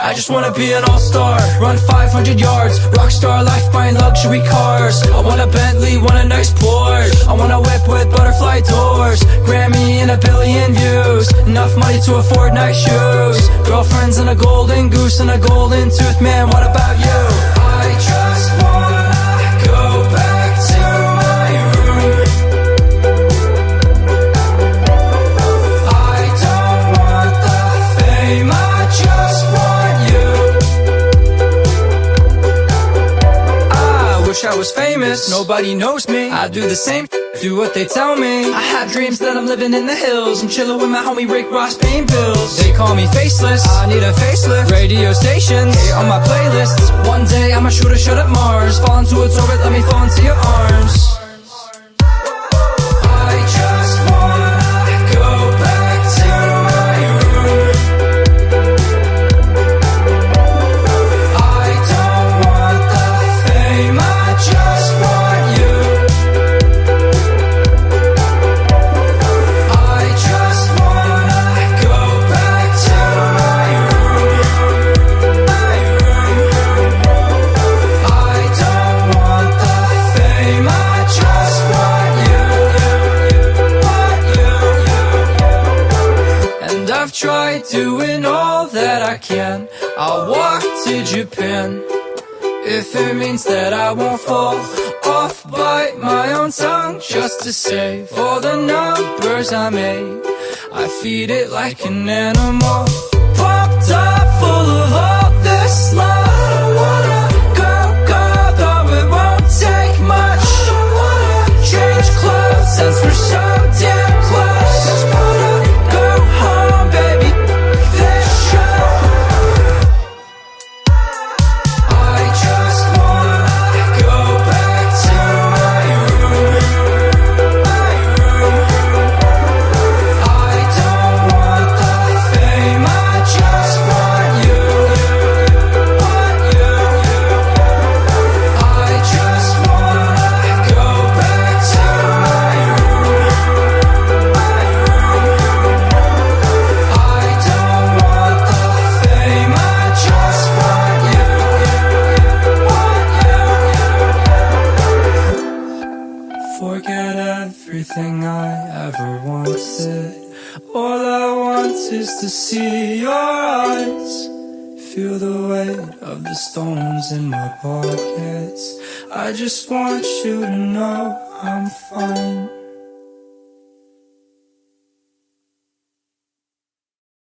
I just wanna be an all-star, run 500 yards, rockstar life, buying luxury cars. I want a Bentley, want a nice Porsche, I want a whip with butterfly doors, Grammy and a billion views, enough money to afford nice shoes, girlfriends and a golden goose and a golden tooth. Man, what about you? I just wanna go back to my room. I don't want the fame, I just want you. I wish I was famous, nobody knows me. I do the same, do what they tell me. I have dreams that I'm living in the hills, I'm chilling with my homie Rick Ross paying bills. They call me faceless, I need a facelift. Radio stations, hate on my playlists. One day I'ma shoot a shot at Mars, fall into its orbit, let me fall into your arms. I just wanna go back to my room. I don't want the fame, I just want you. I just wanna go back to my room. I don't want the fame, I just want you. And I've tried doing all that I can. I'll walk to Japan if it means that I won't fall off, bite my own tongue just to save all the numbers I made. I feed it like an animal, pumped up full of all this love. I don't wanna go, though it won't take much. I don't wanna change clothes since we're so damn close. Just wanna go home, baby, this show. I just wanna go back to my room. I don't want the fame, I just want you. I just wanna go back to my room. I don't want the fame, I just want you. Forget everything I ever wanted. All I want is to see your eyes, feel the weight of the stones in my pockets. I just want you to know I'm fine.